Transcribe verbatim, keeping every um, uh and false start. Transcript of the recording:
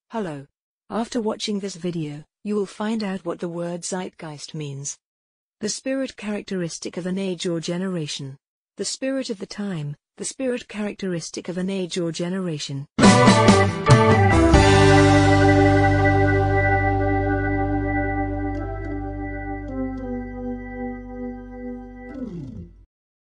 Hello. After watching this video, you will find out what the word Zeitgeist means. The spirit characteristic of an age or generation. The spirit of the time, the spirit characteristic of an age or generation.